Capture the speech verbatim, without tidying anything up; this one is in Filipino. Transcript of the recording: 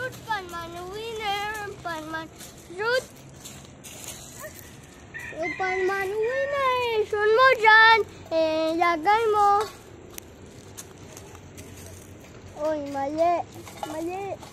Root, Panman, winner, Panman, root. Yung Panman, winner, isun mo dyan, eh, lagay mo. Uy, mali, mali.